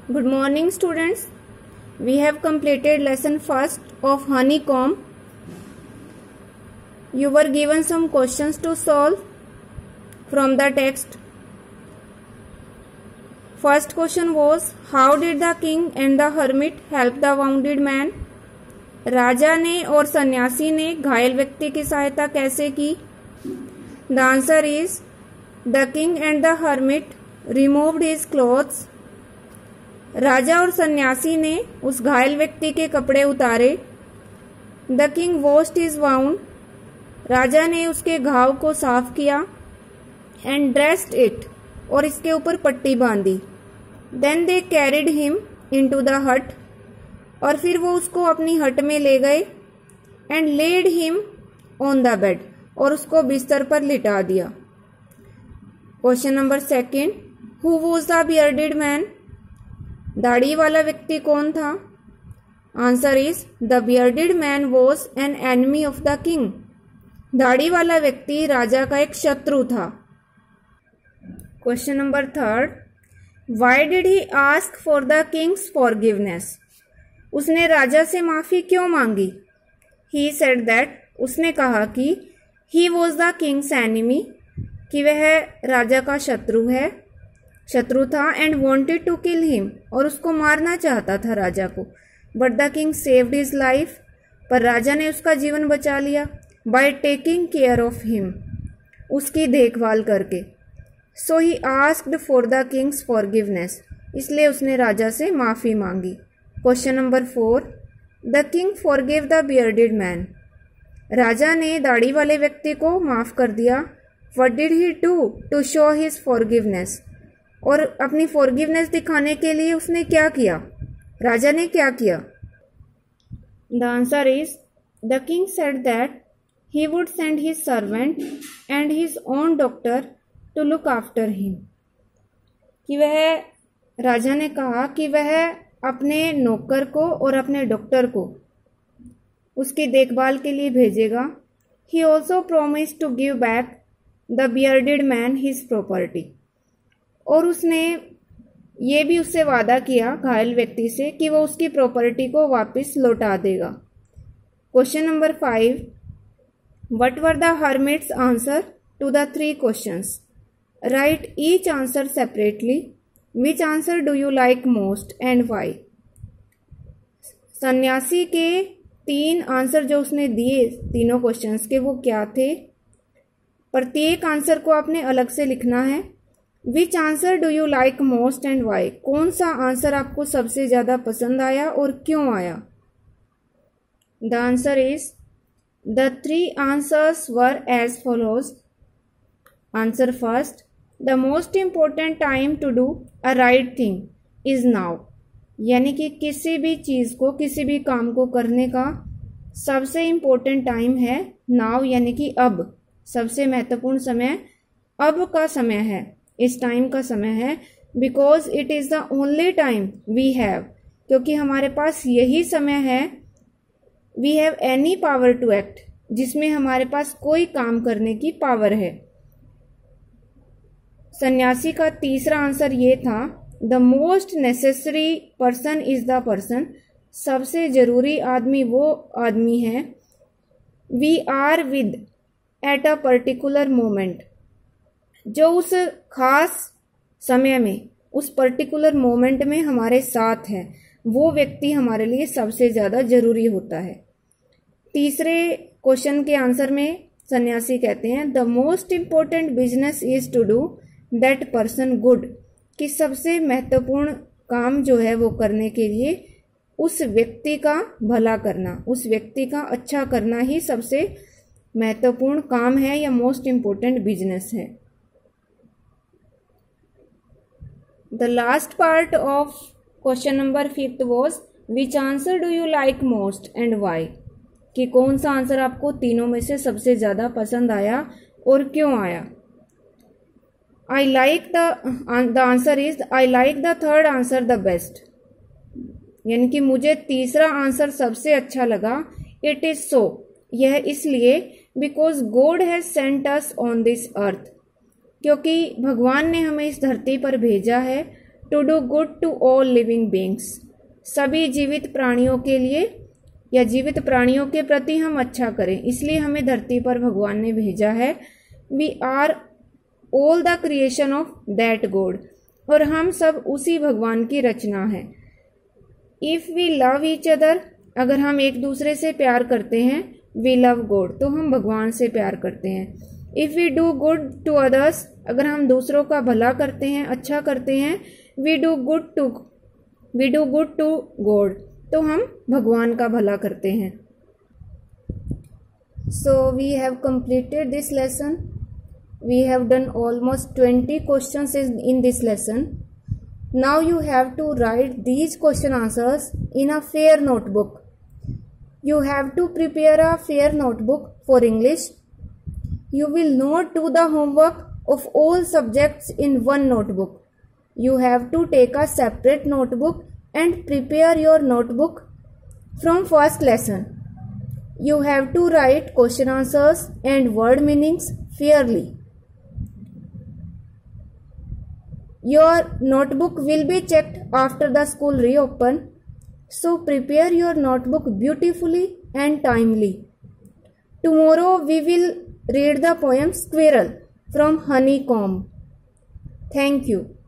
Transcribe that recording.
Good morning, students. We have completed lesson first of honeycomb. You were given some questions to solve from the text. First question was, how did the king and the hermit help the wounded man? राजा ने और सन्यासी ने घायल व्यक्ति की सहायता कैसे की? The answer is, the king and the hermit removed his clothes. राजा और सन्यासी ने उस घायल व्यक्ति के कपड़े उतारे. The king washed his wound. राजा ने उसके घाव को साफ किया. And dressed it. और इसके ऊपर पट्टी बांधी. Then they carried him into the hut. और फिर वो उसको अपनी हट में ले गए. And laid him on the bed. और उसको बिस्तर पर लिटा दिया. Question number second, who was the bearded man? दाढ़ी वाला व्यक्ति कौन था? Answer is, the bearded man was an enemy of the king. दाढ़ी वाला व्यक्ति राजा का एक शत्रु था. Question number third, why did he ask for the king's forgiveness? उसने राजा से माफी क्यों मांगी? He said that. उसने कहा कि he was the king's enemy, कि वह राजा का शत्रु था. And wanted to kill him. और उसको मारना चाहता था राजा को. But the king saved his life. पर राजा ने उसका जीवन बचा लिया. By taking care of him. उसकी देखभाल करके. So he asked for the king's forgiveness. इसलिए उसने राजा से माफी मांगी. Question number 4, the king forgive the bearded man. राजा ने दाढ़ी वाले व्यक्ति को माफ कर दिया. What did he do to show his forgiveness? और अपनी फॉरगिवनेस दिखाने के लिए उसने क्या किया? राजा ने क्या किया? The answer is, the king said that he would send his servant and his own doctor to look after him. कि वह, राजा ने कहा कि वह अपने नौकर को और अपने डॉक्टर को उसकी देखभाल के लिए भेजेगा. He also promised to give back the bearded man his property. और उसने ये भी उससे वादा किया, घायल व्यक्ति से, कि वो उसकी प्रॉपर्टी को वापस लौटा देगा. Question number 5, what were the hermit's answer to the 3 questions? Write each answer separately. Which answer do you like most and why? सन्यासी के 3 आंसर जो उसने दिए तीनों क्वेश्चंस के, वो क्या थे? प्रत्येक आंसर को आपने अलग से लिखना है. Which answer do you like most and why? कौन सा आंसर आपको सबसे ज्यादा पसंद आया और क्यों आया? The answer is, the 3 answers were as follows. Answer first, the most important time to do a right thing is now. यानी कि किसी भी चीज को, किसी भी काम को करने का सबसे इंपॉर्टेंट टाइम है नाउ, यानी कि अब. सबसे महत्वपूर्ण समय अब का समय है, इस टाइम का समय है. Because it is the only time we have. क्योंकि हमारे पास यही समय है. We have any power to act, जिसमें हमारे पास कोई काम करने की पावर है. सन्यासी का तीसरा आंसर ये था, the most necessary person is the person. सबसे जरूरी आदमी वो आदमी है. We are with at a particular moment. जो उस खास समय में, उस पर्टिकुलर मोमेंट में हमारे साथ है, वो व्यक्ति हमारे लिए सबसे ज्यादा जरूरी होता है. तीसरे क्वेश्चन के आंसर में सन्यासी कहते हैं, the most important business is to do that person good. कि सबसे महत्वपूर्ण काम जो है वो करने के लिए उस व्यक्ति का भला करना, उस व्यक्ति का अच्छा करना ही सबसे महत्वपूर्ण काम है या मोस्ट इंपॉर्टेंट बिजनेस है. The last part of question number 5 was, which answer do you like most and why? कि कौन सा आंसर आपको तीनों में से सबसे ज्यादा पसंद आया और क्यों आया? I like the answer is, I like the third answer the best. यानी कि मुझे तीसरा आंसर सबसे अच्छा लगा. It is so. यह इसलिए, because God has sent us on this earth. क्योंकि भगवान ने हमें इस धरती पर भेजा है. To do good to all living beings, सभी जीवित प्राणियों के लिए या जीवित प्राणियों के प्रति हम अच्छा करें, इसलिए हमें धरती पर भगवान ने भेजा है। We are all the creation of that God, और हम सब उसी भगवान की रचना है। If we love each other, अगर हम एक दूसरे से प्यार करते हैं, वी लव गॉड, तो हम भगवान से प्यार करते हैं। If we do good to others, अगर हम दूसरों का भला करते हैं, अच्छा करते हैं, we do good to God, तो हम भगवान का भला करते हैं। So we have completed this lesson. We have done almost 20 questions in this lesson. Now you have to write these question answers in a fair notebook. You have to prepare a fair notebook for English. You will not do the homework of all subjects in one notebook. You have to take a separate notebook and prepare your notebook from first lesson. You have to write question answers and word meanings fairly. Your notebook will be checked after the school reopen, so prepare your notebook beautifully and timely. Tomorrow we will read the poem Squirrel from Honeycomb. Thank you.